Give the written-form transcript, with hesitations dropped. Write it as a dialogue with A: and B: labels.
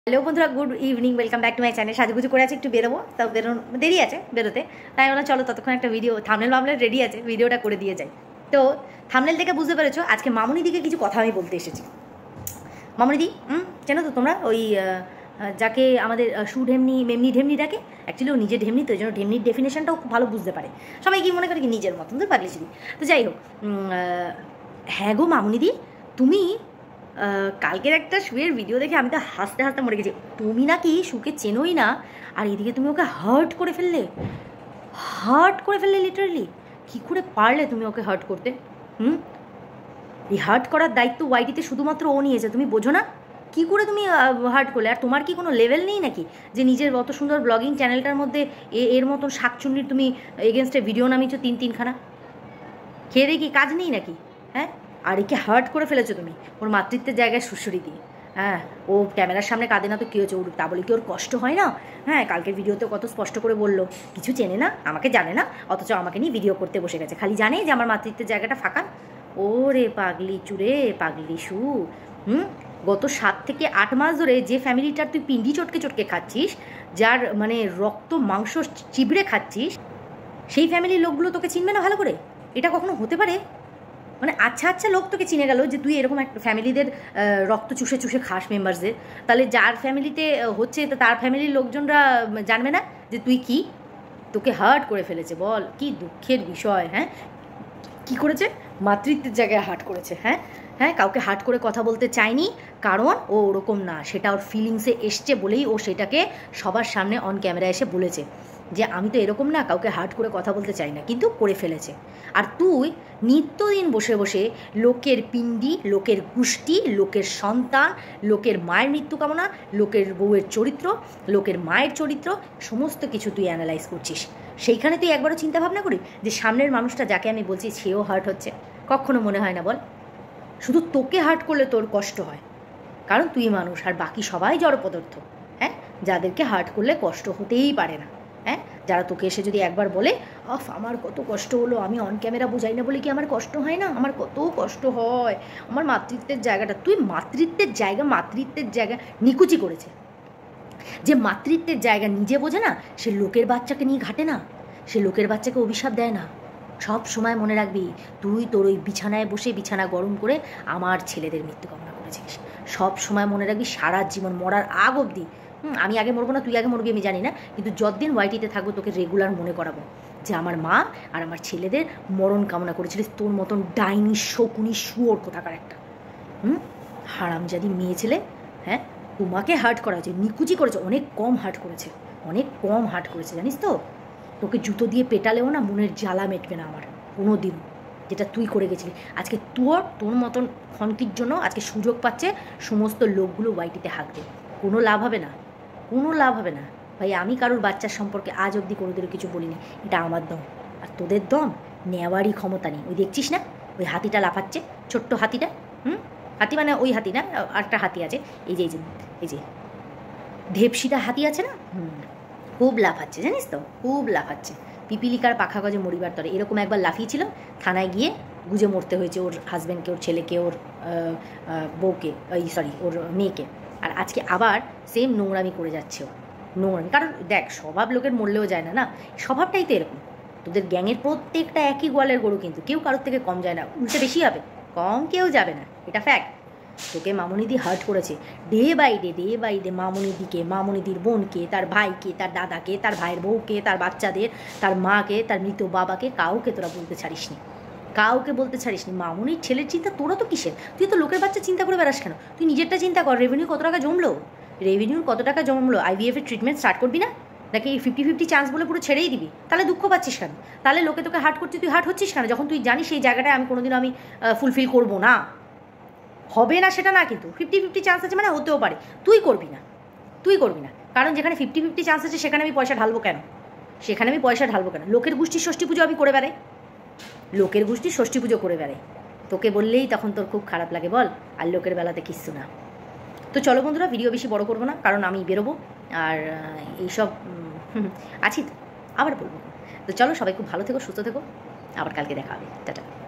A: Hello বন্ধুরা, good evening, welcome back to my channel. সাজুগুজু করে আছে, একটু বেরোবো, তাও দেরি আছে বেরোতে। তাই বললাম চলো ততক্ষণ একটা ভিডিও থামনেল মামলের রেডি আছে, ভিডিওটা করে দিয়ে যাই। তো থামনেল থেকে বুঝতে পেরেছো আজকে মামুনিদিকে কিছু কথা আমি বলতে এসেছি। মামুনিদি চেনো তো তোমরা, ওই যাকে আমাদের ঢেমনি মেমনি ঢেমনি ডাকে। অ্যাকচুয়ালি ও নিজের ঢেমনি, তো এই জন্য ঢেমনির ডেফিনেশনটাও খুব ভালো বুঝতে পারে। সবাই কি মনে করে কি নিজের মতন তো পাগলিছিলি। তো যাই হোক, হ্যাঁ গো মামুনিদি, তুমি কালকের একটা শুয়ের ভিডিও দেখে আমি তো হাসতে হাসতে মরে গেছি। তুমি নাকি শুকে চেনোই না, আর এদিকে তুমি ওকে হার্ট করে ফেললে। লিটারালি কী করে পারলে তুমি ওকে হার্ট করতে? এই হার্ট করার দায়িত্ব ওয়াইটিতে শুধুমাত্র ও নিয়েছে, তুমি বোঝো না? কী করে তুমি হার্ট করলে? আর তোমার কি কোনো লেভেল নেই নাকি যে নিজের অত সুন্দর ব্লগিং চ্যানেলটার মধ্যে এর মতন শাকচুন্নির তুমি এগেনস্টে ভিডিও নামিয়েছো তিনখানা? খেয়ে দেখি কাজ নেই নাকি? হ্যাঁ, আর একে হার্ট করে ফেলেছো তুমি ওর মাতৃত্বের জায়গায় সুশ্রী দিয়ে। হ্যাঁ, ও ক্যামেরার সামনে কাঁদে না তো কী হয়েছে? ওর তা বলে কি ওর কষ্ট হয় না? হ্যাঁ, কালকের ভিডিওতে কত স্পষ্ট করে বললো কিছু চেনে না, আমাকে জানে না, অথচ আমাকে নিয়ে ভিডিও করতে বসে গেছে। খালি জানে যে আমার মাতৃত্বের জায়গাটা ফাঁকা। ওরে পাগলি চুরে, পাগলি শু। গত 7 থেকে 8 মাস ধরে যে ফ্যামিলিটার তুই পিন্ডি চটকে খাচ্ছিস, যার মানে রক্ত মাংস চিবড়ে খাচ্ছিস, সেই ফ্যামিলির লোকগুলো তোকে চিনবে না ভালো করে? এটা কখনো হতে পারে? মানে আচ্ছা লোক তোকে চিনে গেল যে তুই এরকম একটা ফ্যামিলিদের রক্ত চুষে খাস মেম্বার্সদের, তাহলে যার ফ্যামিলিতে হচ্ছে তার ফ্যামিলির লোকজনরা জানবে না যে তুই কি? তোকে হার্ট করে ফেলেছে। বল, কি দুঃখের বিষয়। হ্যাঁ, কি করেছে? মাতৃত্বের জায়গায় হার্ট করেছে। হ্যাঁ, কাউকে হার্ট করে কথা বলতে চায়নি, কারণ ও ওরকম না, সেটা ওর ফিলিংসে এসছে বলেই ও সেটাকে সবার সামনে অন ক্যামেরা এসে বলেছে যে আমি তো এরকম না, কাউকে হার্ট করে কথা বলতে চাই না, কিন্তু করে ফেলেছে। আর তুই নিত্যদিন বসে বসে লোকের পিণ্ডি, লোকের গোষ্ঠী, লোকের সন্তান, লোকের মায়ের মৃত্যু কামনা, লোকের বউয়ের চরিত্র, লোকের মায়ের চরিত্র, সমস্ত কিছু তুই অ্যানালাইজ করছিস। সেইখানে তুই একবারও চিন্তা ভাবনা করি যে সামনের মানুষটা যাকে আমি বলছি সেও হার্ট হচ্ছে? কখনো মনে হয় না বল? শুধু তোকে হার্ট করলে তোর কষ্ট হয়, কারণ তুই মানুষ আর বাকি সবাই জড়পদার্থ। হ্যাঁ, যাদেরকে হার্ট করলে কষ্ট হতেই পারে না। হ্যাঁ, যারা তোকে এসে যদি একবার বলে আমার কত কষ্ট হলো, আমি অন ক্যামেরা বোঝাই না বলে কি আমার কষ্ট হয় না? আমার কত কষ্ট হয়, আমার মাতৃত্বের জায়গাটা। তুই মাতৃত্বের জায়গা নিকুচি করেছে। যে মাতৃত্বের জায়গা নিজে বোঝে না, সে লোকের বাচ্চাকে নিয়ে ঘাটে না, সে লোকের বাচ্চাকে অভিশাপ দেয় না। সব সময় মনে রাখবি, তুই তোর ওই বিছানায় বসে বিছানা গরম করে আমার ছেলেদের মৃত্যু কামনা করেছিস। সব সময় মনে রাখবি, সারা জীবন মরার আগ অবধি। আমি আগে মরবো না, তুই আগে মরবি আমি জানি না, কিন্তু যতদিন ওয়াইটিতে থাকবো তোকে রেগুলার মনে করাবো যে আমার মা আর আমার ছেলেদের মরণ কামনা করেছিলিস। তোর মতন ডাইনি শকুনি শুয়োর কোথাকার একটা হারামজাদি মেয়ে ছেলে। হ্যাঁ, তোমাকে হার্ট করা হয়েছে, নিকুচি করেছে, অনেক কম হার্ট করেছে জানিস তো? তোকে জুতো দিয়ে পেটালেও না মনের জ্বালা মেটবে না আমার কোনো দিন, যেটা তুই করে গেছিলি। আজকে তোর মতন খনকির জন্য আজকে সুযোগ পাচ্ছে সমস্ত লোকগুলো ওয়াইটিতে হাঁকবে। কোনো লাভ হবে না ভাই। আমি কারোর বাচ্চার সম্পর্কে আজ অবধি কোনোদিনও কিছু বলিনি, এটা আমার দম। আর তোদের দম নেওয়ারই ক্ষমতা নেই। ওই দেখছিস না, ওই হাতিটা লাফাচ্ছে, ছোট্ট হাতিটা। হাতি মানে ওই হাতি না, আরেকটা হাতি আছে, এই যে ধেপসিটা হাতি আছে না, খুব লাফাচ্ছে জানিস তো, খুব লাফাচ্ছে। পিপিলিকার পাখা গজে মরিবার তরে এরকম একবার লাফিয়েছিল, থানায় গিয়ে গুজে মরতে হয়েছে ওর হাজব্যান্ডকে, ওর ছেলেকে, ওর বউকে, ওর মেয়েকে। আর আজকে আবার সেম নোংরামি করে যাচ্ছে ও। নোংরামি, কারণ দেখ, স্বভাব লোকের মরলেও যায় না, স্বভাবটাই তো এরকম। তোদের গ্যাংয়ের প্রত্যেকটা একই গোয়ালের গরু, কিন্তু কেউ কারোর থেকে কম যায় না, উল্টে বেশি হবে, কম কেউ যাবে না, এটা ফ্যাক্ট। তোকে মামুনিদি হার্ট করেছে ডে বাই ডে। মামুনিদিকে, মামুনিদির বোনকে, তার ভাইকে, তার দাদাকে, তার ভাইয়ের বউকে, তার বাচ্চাদের, তার মাকে, তার মৃত বাবাকে, কাউকে তোরা বলতে ছাড়িসনি। মামুনির ছেলের চিন্তা তোরা তো কিসের? তুই তো লোকের বাচ্চা চিন্তা করে বেড়াস কেন? তুই নিজেরটা চিন্তা কর। রেভিনিউর কত টাকা জমলো? IVF এর ট্রিটমেন্ট স্টার্ট করবি না? নাকি 50-50 চান্স বলে পুরো ছেড়েই দিবি? তাহলে দুঃখ পাচ্ছিস কেন? তাহলে লোকে তোকে হার্ট করছে, তুই হার্ট হচ্ছিস কেন? যখন তুই জানিস সেই জায়গাটায় আমি কোনোদিনও ফুলফিল করবো না। হবে না সেটা না, কিন্তু 50-50 চান্স আছে মানে হতেও পারে। তুই করবি না, কারণ যেখানে 50-50 চান্স আছে সেখানে আমি পয়সা ঢালবো কেন? লোকের গোষ্ঠীর ষষ্ঠী পুজো আমি করে বেড়াই। তোকে বললেই তখন তোর খুব খারাপ লাগে বল, আর লোকের বেলাতে কিচ্ছু না। তো চলো বন্ধুরা, ভিডিও বেশি বড় করবো না, কারণ আমি বেরোবো আর এইসব আছি তো, আবার বলবো। তো চলো, সবাই খুব ভালো থেকো, সুস্থ থেকো, আবার কালকে দেখা হবে। টাটা।